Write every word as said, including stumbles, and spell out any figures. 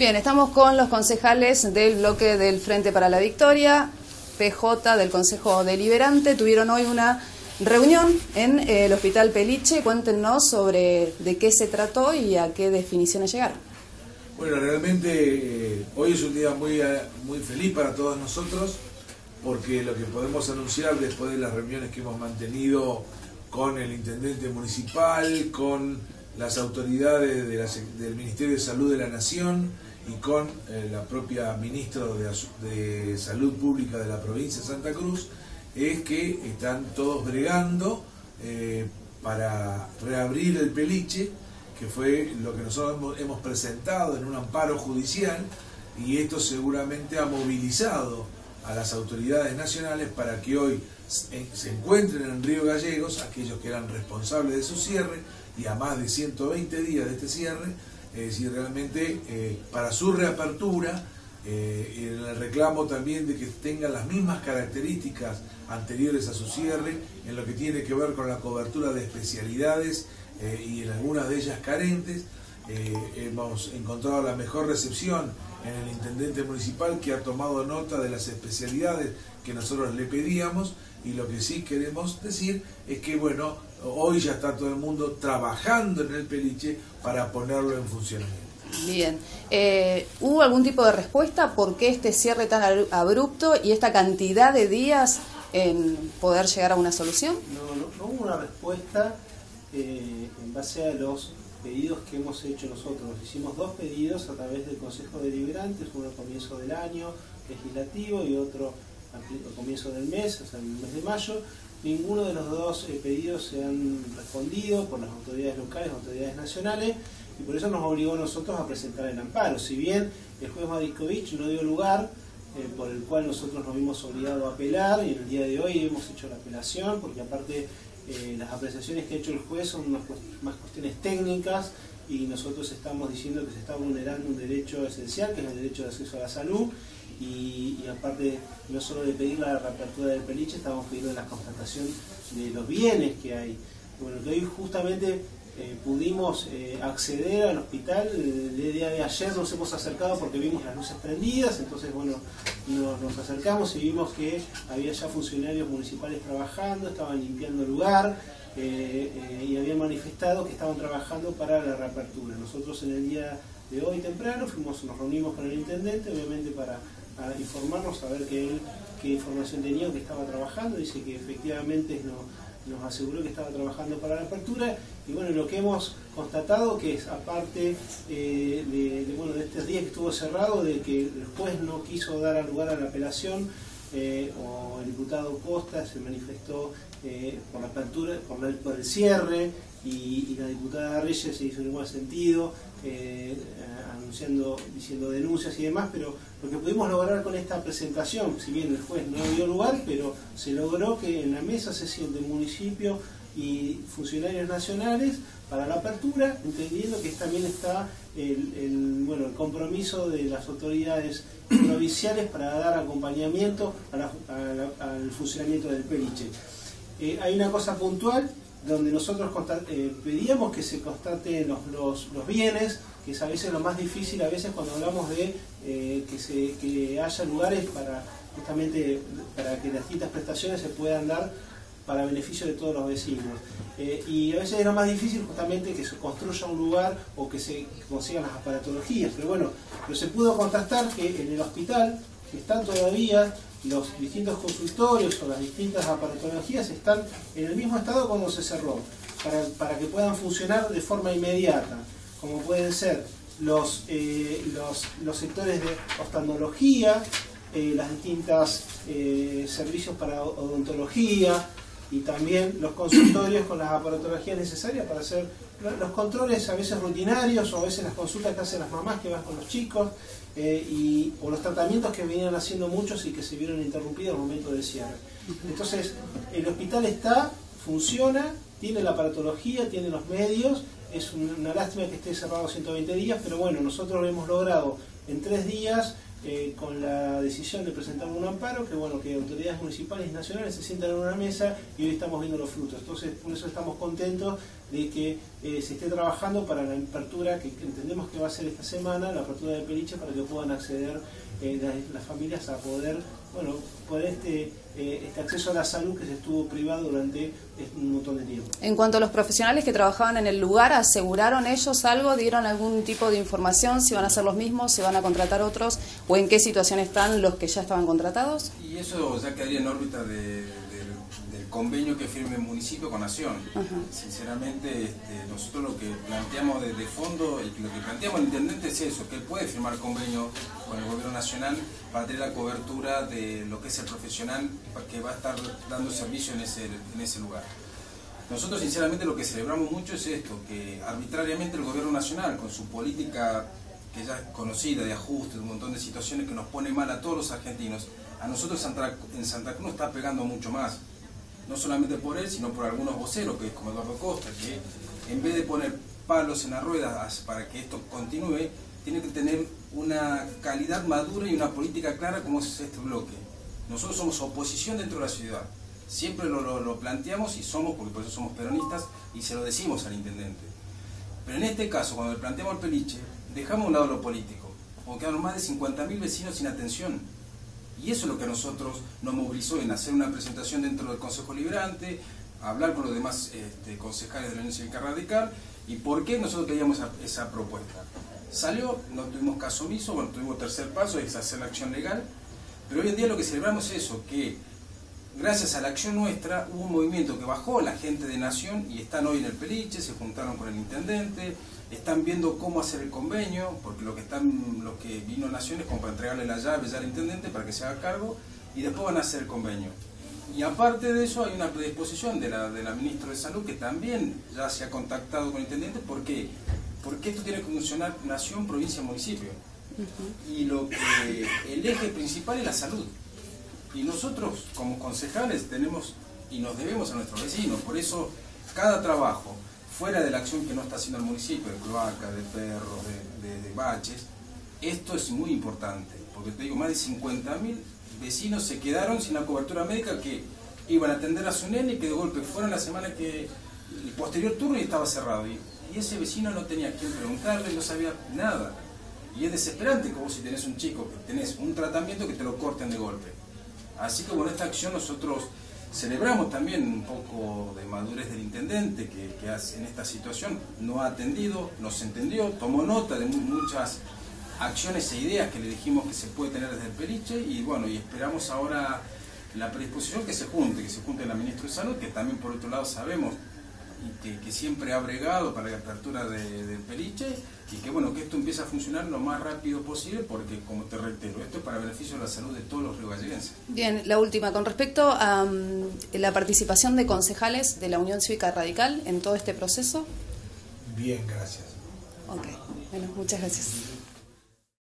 Bien, estamos con los concejales del bloque del Frente para la Victoria, P J del Consejo Deliberante. Tuvieron hoy una reunión en eh, el Hospital Peliche. Cuéntenos sobre de qué se trató y a qué definiciones llegaron. Bueno, realmente eh, hoy es un día muy, muy feliz para todos nosotros, porque lo que podemos anunciar después de las reuniones que hemos mantenido con el intendente municipal, con las autoridades de la, del Ministerio de Salud de la Nación y con eh, la propia ministra de, de Salud Pública de la provincia de Santa Cruz, es que están todos bregando eh, para reabrir el Peliche, que fue lo que nosotros hemos, hemos presentado en un amparo judicial, y esto seguramente ha movilizado a las autoridades nacionales para que hoy se encuentren en Río Gallegos aquellos que eran responsables de su cierre, y a más de ciento veinte días de este cierre, es decir, realmente eh, para su reapertura, eh, el reclamo también de que tengan las mismas características anteriores a su cierre en lo que tiene que ver con la cobertura de especialidades eh, y en algunas de ellas carentes. Eh, hemos encontrado la mejor recepción en el intendente municipal, que ha tomado nota de las especialidades que nosotros le pedíamos, y lo que sí queremos decir es que bueno, hoy ya está todo el mundo trabajando en el Peliche para ponerlo en funcionamiento. Bien, eh, ¿hubo algún tipo de respuesta? ¿Por qué este cierre tan abrupto y esta cantidad de días en poder llegar a una solución? No, no, no hubo una respuesta eh, en base a los pedidos que hemos hecho nosotros. Hicimos dos pedidos a través del Consejo Deliberante, uno al comienzo del año legislativo y otro al comienzo del mes, o sea, en el mes de mayo. Ninguno de los dos eh, pedidos se han respondido por las autoridades locales, autoridades nacionales, y por eso nos obligó a nosotros a presentar el amparo. Si bien el juez Madikovich no dio lugar, eh, por el cual nosotros nos vimos obligados a apelar, y en el día de hoy hemos hecho la apelación, porque aparte eh, las apreciaciones que ha hecho el juez son más, más cuestiones técnicas, y nosotros estamos diciendo que se está vulnerando un derecho esencial, que es el derecho de acceso a la salud. Y, y aparte, no solo de pedir la reapertura del Peliche, estamos pidiendo la constatación de los bienes que hay. Bueno, que hoy justamente eh, pudimos eh, acceder al hospital. El día de ayer nos hemos acercado porque vimos las luces prendidas, entonces bueno, nos, nos acercamos y vimos que había ya funcionarios municipales trabajando, estaban limpiando el lugar eh, eh, y habían manifestado que estaban trabajando para la reapertura. Nosotros en el día de hoy temprano fuimos, nos reunimos con el intendente, obviamente para a informarnos, a ver que él, qué información tenía, que estaba trabajando. Dice que efectivamente no, nos aseguró que estaba trabajando para la apertura, y bueno, lo que hemos constatado que es, aparte eh, de, de, bueno, de estos días que estuvo cerrado, de que el juez no quiso dar lugar a la apelación, eh, o el diputado Costa se manifestó eh, por la apertura, por, la, por el cierre, y, y la diputada Reyes se hizo en igual sentido, eh, anunciando, diciendo denuncias y demás. Pero lo que pudimos lograr con esta presentación, si bien el juez no dio lugar, pero se logró que en la mesa se siente el municipio y funcionarios nacionales para la apertura, entendiendo que también está el, el, bueno, el compromiso de las autoridades provinciales para dar acompañamiento a la, a la, al funcionamiento del Peliche. Eh, hay una cosa puntual donde nosotros eh, pedíamos que se constaten los, los, los bienes, que es a veces lo más difícil, a veces cuando hablamos de eh, que, se, que haya lugares para justamente para que las distintas prestaciones se puedan dar para beneficio de todos los vecinos. Eh, y a veces es lo más difícil justamente que se construya un lugar o que se consigan las aparatologías, pero bueno, pero se pudo constatar que en el hospital que están todavía los distintos consultorios o las distintas aparatologías están en el mismo estado cuando se cerró, para, para que puedan funcionar de forma inmediata, como pueden ser los, eh, los, los sectores de oftalmología, eh, las distintas eh, servicios para odontología, y también los consultorios con las aparatologías necesarias para hacer los controles a veces rutinarios, o a veces las consultas que hacen las mamás que van con los chicos, eh, y, o los tratamientos que venían haciendo muchos y que se vieron interrumpidos al momento del cierre. Entonces, el hospital está, funciona, tiene la aparatología, tiene los medios. Es una lástima que esté cerrado ciento veinte días, pero bueno, nosotros lo hemos logrado en tres días eh, con la decisión de presentar un amparo, que bueno, que autoridades municipales y nacionales se sientan en una mesa, y hoy estamos viendo los frutos. Entonces, por eso estamos contentos de que eh, se esté trabajando para la apertura, que, que entendemos que va a ser esta semana, la apertura del Peliche, para que puedan acceder eh, las, las familias a poder, bueno, poder este, eh, este acceso a la salud que se estuvo privado durante un montón de tiempo. En cuanto a los profesionales que trabajaban en el lugar, ¿aseguraron ellos algo? ¿Dieron algún tipo de información? ¿Si van a ser los mismos? ¿Si van a contratar otros? ¿O en qué situación están los que ya estaban contratados? Y eso ya quedaría en órbita de, de, del convenio que firme el municipio con Nación. Uh-huh. Sinceramente, este, nosotros lo que planteamos desde fondo, y lo que planteamos el intendente es eso, que él puede firmar convenio con el gobierno nacional para tener la cobertura de lo que es el profesional que va a estar dando servicio en ese, en ese lugar. Nosotros sinceramente lo que celebramos mucho es esto, que arbitrariamente el gobierno nacional, con su política que ya es conocida de ajuste, de un montón de situaciones que nos pone mal a todos los argentinos, a nosotros en Santa Cruz nos está pegando mucho más. No solamente por él, sino por algunos voceros, que es como Eduardo Costa, que en vez de poner palos en las ruedas para que esto continúe, tiene que tener una calidad madura y una política clara como es este bloque. Nosotros somos oposición dentro de la ciudad. Siempre lo, lo, lo planteamos y somos, porque por eso somos peronistas, y se lo decimos al intendente. Pero en este caso, cuando le planteamos al Peliche, dejamos a un lado lo político, porque quedaron más de cincuenta mil vecinos sin atención. Y eso es lo que a nosotros nos movilizó en hacer una presentación dentro del Consejo Liberante, hablar con los demás este, concejales de la Unión Cívica Radical, y por qué nosotros queríamos esa, esa propuesta. Salió, no tuvimos caso omiso, bueno, tuvimos tercer paso, es hacer la acción legal, pero hoy en día lo que celebramos es eso, que gracias a la acción nuestra hubo un movimiento que bajó la gente de Nación y están hoy en el Peliche, se juntaron con el intendente, están viendo cómo hacer el convenio, porque lo que están, lo que vino Nación es como para entregarle la llave ya al intendente para que se haga cargo, y después van a hacer el convenio. Y aparte de eso hay una predisposición de la, de la ministra de Salud que también ya se ha contactado con el intendente. ¿Por qué? Porque esto tiene que funcionar Nación, provincia, municipio. Uh-huh. Y lo que el eje principal es la salud. Y nosotros como concejales tenemos y nos debemos a nuestros vecinos. Por eso cada trabajo fuera de la acción que no está haciendo el municipio, de cloaca, de perros, de, de, de baches, esto es muy importante. Porque te digo, más de cincuenta mil vecinos se quedaron sin la cobertura médica, que iban a atender a su nene y que de golpe fueron la semana que el posterior turno y estaba cerrado. Y, y ese vecino no tenía a quién preguntarle, no sabía nada. Y es desesperante como si tenés un chico que tenés un tratamiento que te lo corten de golpe. Así que bueno, esta acción nosotros celebramos también un poco de madurez del intendente, que, que hace, en esta situación no ha atendido, nos entendió, tomó nota de muchas acciones e ideas que le dijimos que se puede tener desde el Peliche, y bueno, y esperamos ahora la predisposición que se junte, que se junte la ministra de Salud, que también por otro lado sabemos y que, que siempre ha bregado para la apertura de, del Peliche, y que bueno, que esto empiece a funcionar lo más rápido posible, porque como te reitero, esto es para beneficio de la salud de todos los riogalleguenses. Bien, la última, con respecto a um, la participación de concejales de la Unión Cívica Radical en todo este proceso. Bien, gracias. Ok, bueno, muchas gracias.